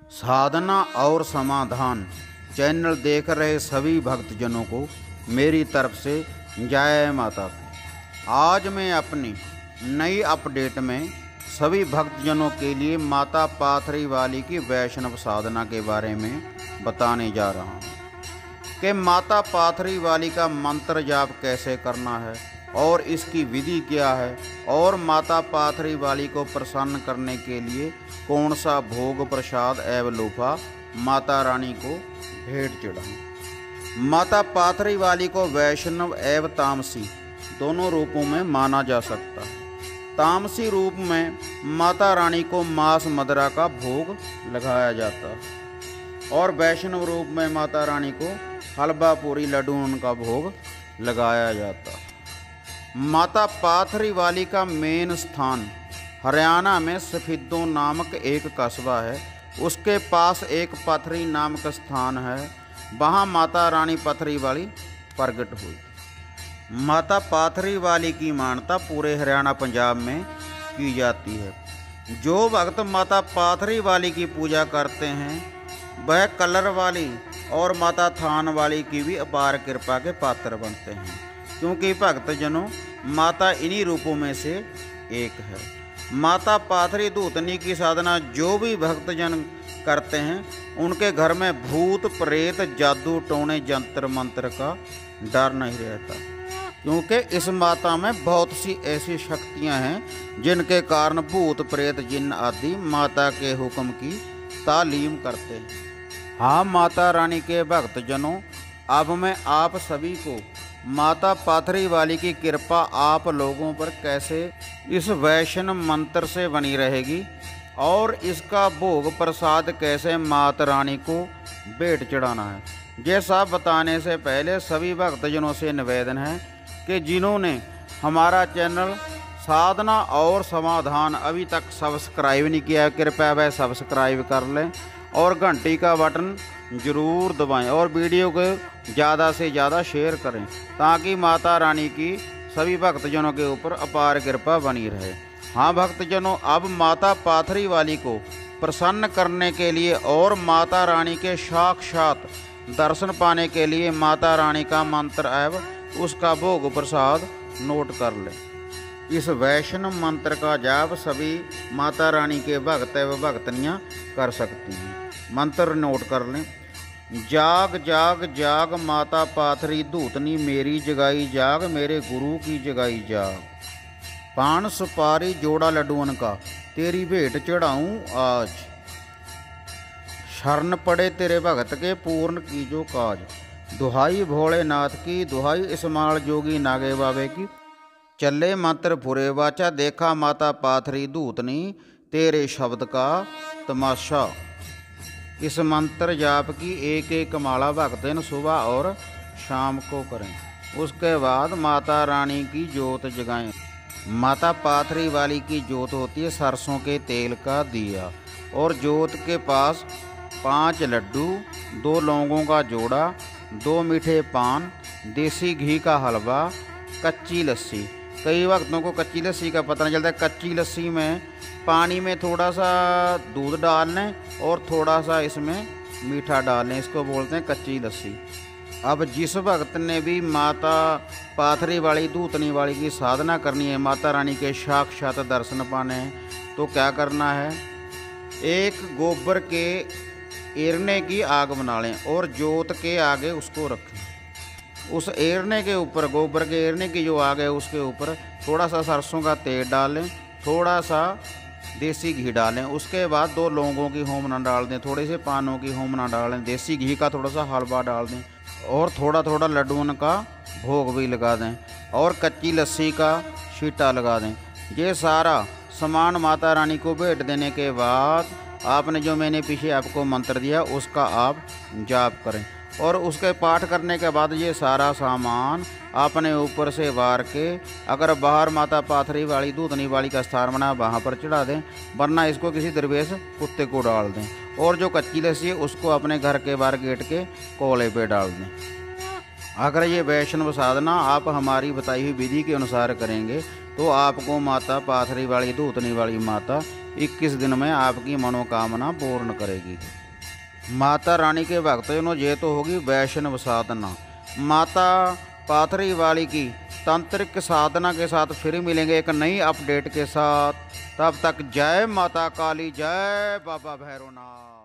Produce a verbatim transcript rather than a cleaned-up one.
साधना और समाधान चैनल देख रहे सभी भक्तजनों को मेरी तरफ से जय माता की। आज मैं अपनी नई अपडेट में सभी भक्तजनों के लिए माता पाथरी वाली की वैष्णव साधना के बारे में बताने जा रहा हूँ कि माता पाथरी वाली का मंत्र जाप कैसे करना है और इसकी विधि क्या है, और माता पाथरी वाली को प्रसन्न करने के लिए कौन सा भोग प्रसाद एवं लोफा माता रानी को भेंट चढ़ाएं। माता पाथरी वाली को वैष्णव एवं तामसी दोनों रूपों में माना जा सकता है। तामसी रूप में माता रानी को मांस मदिरा का भोग लगाया जाता है और वैष्णव रूप में माता रानी को हलवा पूरी लड्डू का भोग लगाया जाता है। माता पाथरी वाली का मेन स्थान हरियाणा में सफिद्दो नामक एक कस्बा है। उसके पास एक पथरी नामक स्थान है, वहाँ माता रानी पथरी वाली प्रकट हुई। माता पाथरी वाली की मान्यता पूरे हरियाणा पंजाब में की जाती है। जो भक्त माता पाथरी वाली की पूजा करते हैं वह कलर वाली और माता थान वाली की भी अपार कृपा के पात्र बनते हैं, क्योंकि भक्तजनों माता इन्हीं रूपों में से एक है। माता पाथरी दूतनी की साधना जो भी भक्तजन करते हैं उनके घर में भूत प्रेत जादू टोने जंतर मंत्र का डर नहीं रहता, क्योंकि इस माता में बहुत सी ऐसी शक्तियां हैं जिनके कारण भूत प्रेत जिन्न आदि माता के हुक्म की तालीम करते हैं। हाँ माता रानी के भक्तजनों, अब मैं आप सभी को माता पाथरी वाली की कृपा आप लोगों पर कैसे इस वैष्णव मंत्र से बनी रहेगी और इसका भोग प्रसाद कैसे माता रानी को भेंट चढ़ाना है, ये सब बताने से पहले सभी भक्तजनों से निवेदन है कि जिन्होंने हमारा चैनल साधना और समाधान अभी तक सब्सक्राइब नहीं किया, कृपया वह सब्सक्राइब कर लें और घंटी का बटन ज़रूर दबाएं और वीडियो को ज़्यादा से ज़्यादा शेयर करें, ताकि माता रानी की सभी भक्तजनों के ऊपर अपार कृपा बनी रहे। हाँ भक्तजनों, अब माता पाथरी वाली को प्रसन्न करने के लिए और माता रानी के साक्षात दर्शन पाने के लिए माता रानी का मंत्र एवं उसका भोग प्रसाद नोट कर लें। इस वैष्णव मंत्र का जाप सभी माता रानी के भक्त एवं भक्तनियाँ कर सकती हैं। मंत्र नोट कर लें। जाग जाग जाग माता पाथरी दूतनी मेरी जगाई जाग, मेरे गुरु की जगाई जाग। पान सुपारी जोड़ा लड्डुअन का तेरी भेंट चढ़ाऊं आज। शरण पड़े तेरे भगत के पूर्ण की जो काज। दुहाई भोलेनाथ की दुहाई इस्माल जोगी नागे बाबे की। चले मंत्र फुरे वाचा देखा माता पाथरी दूतनी तेरे शब्द का तमाशा। इस मंत्र जाप की एक एक माला भक्तजन सुबह और शाम को करें। उसके बाद माता रानी की जोत जगाएं। माता पाथरी वाली की जोत होती है सरसों के तेल का दिया और जोत के पास पांच लड्डू, दो लौंगों का जोड़ा, दो मीठे पान, देसी घी का हलवा, कच्ची लस्सी। कई भक्तों को कच्ची लस्सी का पता नहीं चलता है। कच्ची लस्सी में पानी में थोड़ा सा दूध डाल लें और थोड़ा सा इसमें मीठा डाल लें, इसको बोलते हैं कच्ची लस्सी। अब जिस भक्त ने भी माता पाथरी वाली दूतनी वाली की साधना करनी है, माता रानी के साक्षात दर्शन पाने हैं, तो क्या करना है, एक गोबर के एरने की आग बना लें और जोत के आगे उसको रखें। उस एरने के ऊपर, गोबर के एरने की जो आग है उसके ऊपर थोड़ा सा सरसों का तेल डालें, थोड़ा सा देसी घी डालें। उसके बाद दो लौंगों की होमना डाल दें, थोड़े से पानों की होमना डालें, देसी घी का थोड़ा सा हलवा डाल दें और थोड़ा थोड़ा लड्डुओं का भोग भी लगा दें और कच्ची लस्सी का छींटा लगा दें। ये सारा सामान माता रानी को भेंट देने के बाद आपने जो मैंने पीछे आपको मंत्र दिया उसका आप जाप करें और उसके पाठ करने के बाद ये सारा सामान आपने ऊपर से वार के, अगर बाहर माता पाथरी वाली दूतनी वाली का स्थान बना वहाँ पर चढ़ा दें, वरना इसको किसी दरवेश कुत्ते को डाल दें और जो कच्ची लस्सी है उसको अपने घर के बाहर गेट के कोले पे डाल दें। अगर ये वैष्णव साधना आप हमारी बताई हुई विधि के अनुसार करेंगे तो आपको माता पाथरी वाली दूतनी वाली माता इक्कीस दिन में आपकी मनोकामना पूर्ण करेगी। माता रानी के भक्तजनों, ये तो होगी वैष्णव साधना। माता पाथरी वाली की तांत्रिक साधना के साथ फिर मिलेंगे एक नई अपडेट के साथ। तब तक जय माता काली, जय बाबा भैरवनाथ।